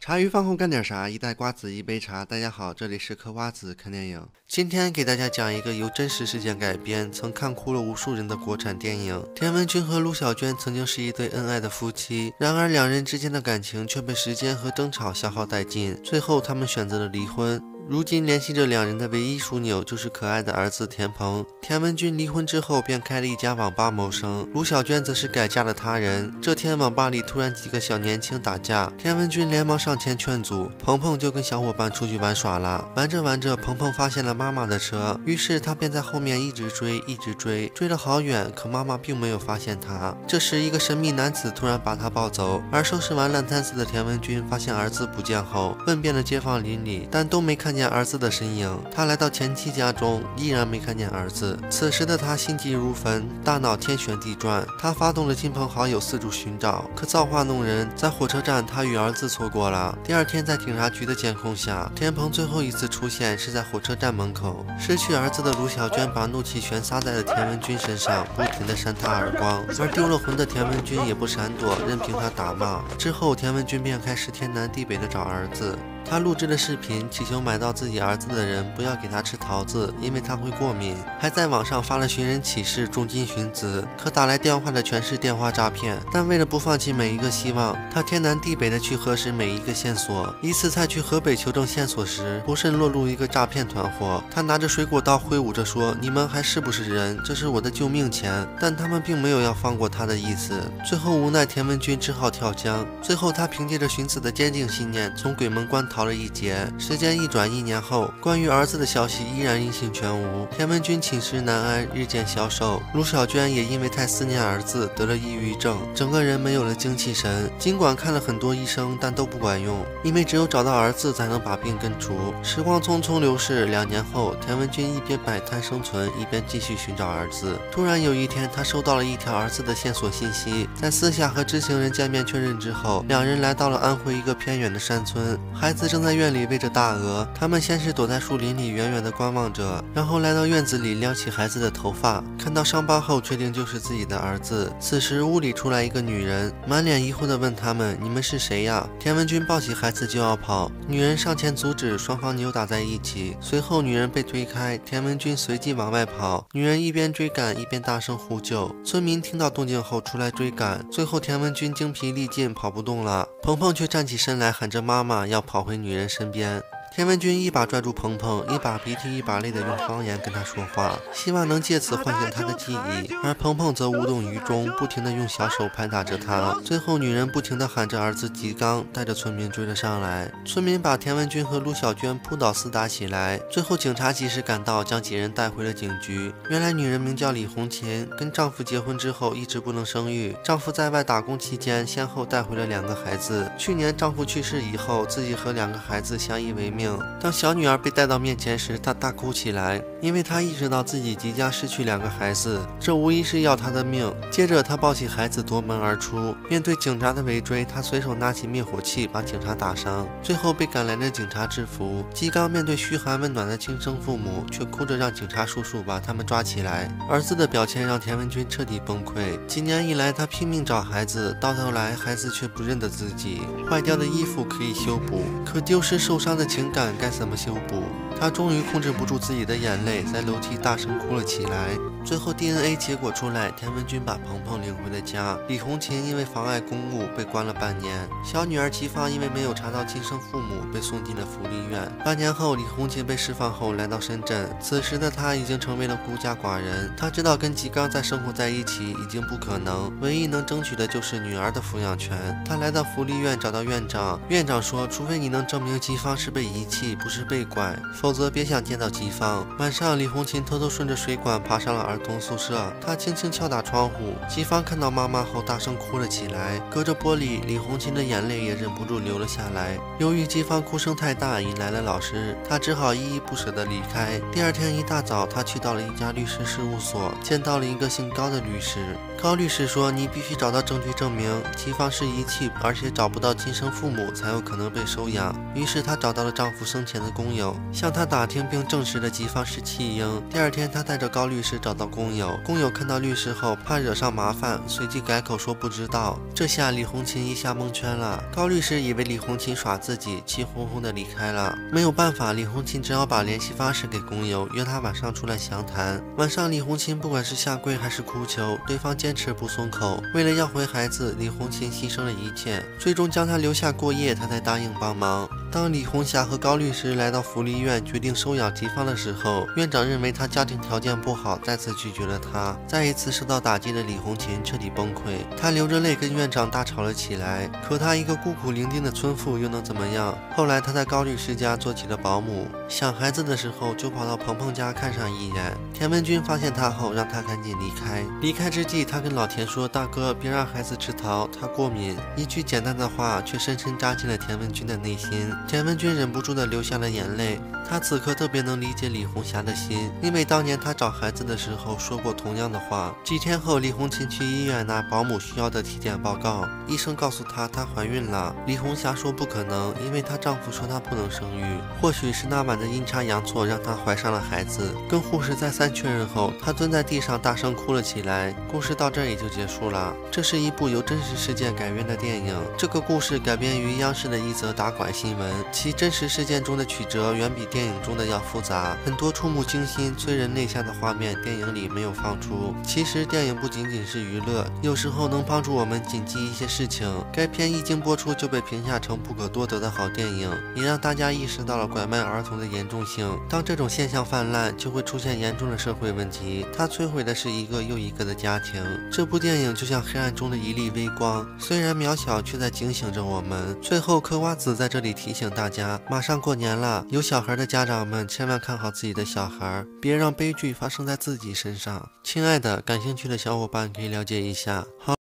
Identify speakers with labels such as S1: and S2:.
S1: 茶余饭后干点啥？一袋瓜子，一杯茶。大家好，这里是嗑瓜子看电影。今天给大家讲一个由真实事件改编，曾看哭了无数人的国产电影。田文军和卢小娟曾经是一对恩爱的夫妻，然而两人之间的感情却被时间和争吵消耗殆尽，最后他们选择了离婚。如今联系着两人的唯一枢纽就是可爱的儿子田鹏。田文军离婚之后便开了一家网吧谋生，卢小娟则是改嫁了他人。这天网吧里突然几个小年轻打架，田文军连忙上前劝阻，鹏鹏就跟小伙伴出去玩耍了。玩着玩着，鹏鹏发现了妈妈的车，于是他便在后面一直追，追了好远，可妈妈并没有发现他。这时一个神秘男子突然把他抱走，而收拾完烂摊子的田文军发现儿子不见后，问遍了街坊邻里，但都没看见儿子的身影。他来到前妻家中，依然没看见儿子。此时的他心急如焚，大脑天旋地转。他发动了亲朋好友四处寻找，可造化弄人，在火车站他与儿子错过了。第二天在警察局的监控下，田鹏最后一次出现是在火车站门口。失去儿子的卢小娟把怒气全撒在了田文军身上，不停地扇他耳光，而丢了魂的田文军也不闪躲，任凭他打骂。之后田文军便开始天南地北的找儿子。他录制了视频，祈求买到自己儿子的人不要给他吃桃子，因为他会过敏，还在网上发了寻人启事，重金寻子。可打来电话的全是电话诈骗，但为了不放弃每一个希望，他天南地北的去核实每一个线索。一次在去河北求证线索时，不慎落入一个诈骗团伙。他拿着水果刀挥舞着说：“你们还是不是人？这是我的救命钱。”但他们并没有要放过他的意思。最后无奈，田文军只好跳江。最后他凭借着寻子的坚定信念，从鬼门关逃了一劫。时间一转，1年后，关于儿子的消息依然音信全无。田文军寝食难安，日渐消瘦。卢小娟也因为太思念儿子，得了抑郁症，整个人没有了精气神。尽管看了很多医生，但都不管用，因为只有找到儿子才能把病根除。时光匆匆流逝，2年后，田文军一边摆摊生存，一边继续寻找儿子。突然有一天，他收到了一条儿子的线索信息，在私下和知情人见面确认之后，两人来到了安徽一个偏远的山村。孩子正在院里喂着大鹅，他们先是躲在树林里远远地观望着，然后来到院子里撩起孩子的头发，看到伤疤后确定就是自己的儿子。此时屋里出来一个女人，满脸疑惑地问他们：“你们是谁呀？”田文军抱起孩子就要跑，女人上前阻止，双方扭打在一起。随后女人被推开，田文军随即往外跑，女人一边追赶一边大声呼救。村民听到动静后出来追赶，最后田文军精疲力尽跑不动了，鹏鹏却站起身来喊着妈妈，要跑回女人身边。田文军一把抓住鹏鹏，一把鼻涕一把泪的用方言跟他说话，希望能借此唤醒他的记忆。而鹏鹏则无动于衷，不停地用小手拍打着他。最后女人不停地喊着儿子吉刚，带着村民追了上来。村民把田文军和卢小娟扑倒厮打起来，最后警察及时赶到，将几人带回了警局。原来女人名叫李红琴，跟丈夫结婚之后一直不能生育，丈夫在外打工期间先后带回了2个孩子。去年丈夫去世以后，自己和2个孩子相依为命。当小女儿被带到面前时，她大哭起来，因为她意识到自己即将失去2个孩子，这无疑是要她的命。接着她抱起孩子夺门而出，面对警察的围追，她随手拿起灭火器把警察打伤，最后被赶来的警察制服。吉刚面对嘘寒问暖的亲生父母，却哭着让警察叔叔把他们抓起来。儿子的表现让田文军彻底崩溃，几年以来他拼命找孩子，到头来孩子却不认得自己。坏掉的衣服可以修补，可丢失受伤的情感该怎么修补？他终于控制不住自己的眼泪，在楼梯大声哭了起来。最后 DNA 结果出来，田文军把鹏鹏领回了家。李红琴因为妨碍公务被关了半年，小女儿齐芳因为没有查到亲生父母被送进了福利院。半年后，李红琴被释放后来到深圳，此时的她已经成为了孤家寡人。她知道跟吉刚再生活在一起已经不可能，唯一能争取的就是女儿的抚养权。她来到福利院找到院长，院长说，除非你能证明吉芳是被遗弃不是被拐，否则别想见到吉芳。晚上李红琴偷偷顺着水管爬上了儿童宿舍，她轻轻敲打窗户，吉芳看到妈妈后大声哭了起来，隔着玻璃，李红琴的眼泪也忍不住流了下来。由于吉芳哭声太大，引来了老师，她只好依依不舍地离开。第二天一大早，她去到了一家律师事务所，见到了一个姓高的律师。 高律师说：“你必须找到证据证明吉方是遗弃，而且找不到亲生父母才有可能被收养。”于是她找到了丈夫生前的工友，向他打听并证实了吉方是弃婴。第二天，她带着高律师找到工友，工友看到律师后怕惹上麻烦，随即改口说不知道。这下李红琴一下蒙圈了。高律师以为李红琴耍自己，气哄哄的离开了。没有办法，李红琴只好把联系方式给工友，约他晚上出来详谈。晚上，李红琴不管是下跪还是哭求，对方坚持不松口。为了要回孩子，李红琴牺牲了一切，最终将他留下过夜，他才答应帮忙。当李红霞和高律师来到福利院决定收养吉方的时候，院长认为他家庭条件不好，再次拒绝了他。再一次受到打击的李红琴彻底崩溃，她流着泪跟院长大吵了起来。可她一个孤苦伶仃的村妇又能怎么样？后来她在高律师家做起了保姆，想孩子的时候就跑到鹏鹏家看上一眼。田文军发现她后，让她赶紧离开。离开之际，她跟老田说：“大哥，别让孩子吃桃，他过敏。”一句简单的话，却深深扎进了田文军的内心。田文军忍不住的流下了眼泪，他此刻特别能理解李红霞的心，因为当年他找孩子的时候说过同样的话。几天后，李红琴去医院拿保姆需要的体检报告，医生告诉她怀孕了。李红霞说不可能，因为她丈夫说她不能生育。或许是那晚的阴差阳错让她怀上了孩子。跟护士再三确认后，她蹲在地上大声哭了起来。故事到这里就结束了。这是一部由真实事件改编的电影，这个故事改编于央视的一则打拐新闻，其真实事件中的曲折远比电影中的要复杂，很多触目惊心、催人泪下的画面电影里没有放出。其实电影不仅仅是娱乐，有时候能帮助我们谨记一些事情。该片一经播出就被评价成不可多得的好电影，也让大家意识到了拐卖儿童的严重性。当这种现象泛滥，就会出现严重的社会问题，它摧毁的是一个又一个的家庭。这部电影就像黑暗中的一粒微光，虽然渺小，却在警醒着我们。最后，嗑瓜子在这里提醒大家，马上过年了，有小孩的家长们千万看好自己的小孩，别让悲剧发生在自己身上。亲爱的，感兴趣的小伙伴可以了解一下。好。